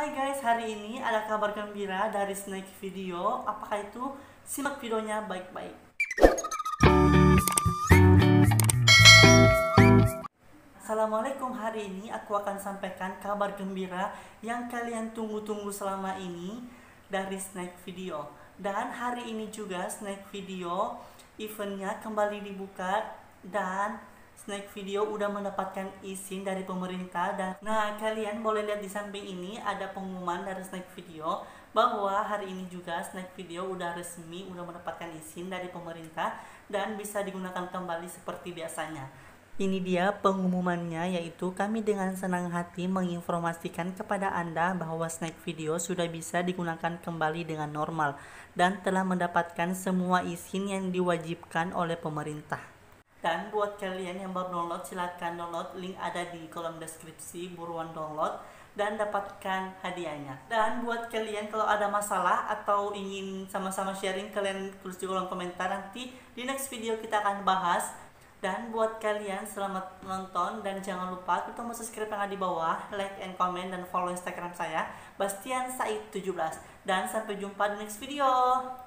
Hai guys, hari ini ada kabar gembira dari Snack Video. Apakah itu? Simak videonya baik-baik. Assalamualaikum, hari ini aku akan sampaikan kabar gembira yang kalian tunggu-tunggu selama ini dari Snack Video. Dan hari ini juga Snack Video eventnya kembali dibuka dan Snack Video udah mendapatkan izin dari pemerintah. Dan nah, kalian boleh lihat di samping ini ada pengumuman dari Snack Video bahwa hari ini juga Snack Video udah resmi udah mendapatkan izin dari pemerintah dan bisa digunakan kembali seperti biasanya. Ini dia pengumumannya, yaitu kami dengan senang hati menginformasikan kepada Anda bahwa Snack Video sudah bisa digunakan kembali dengan normal dan telah mendapatkan semua izin yang diwajibkan oleh pemerintah. Dan buat kalian yang baru download, silahkan download, link ada di kolom deskripsi, buruan download dan dapatkan hadiahnya. Dan buat kalian kalau ada masalah atau ingin sama-sama sharing, kalian tulis di kolom komentar, nanti di next video kita akan bahas. Dan buat kalian selamat menonton dan jangan lupa klik tombol subscribe yang ada di bawah, like and comment dan follow Instagram saya Bastian Said 17. Dan sampai jumpa di next video.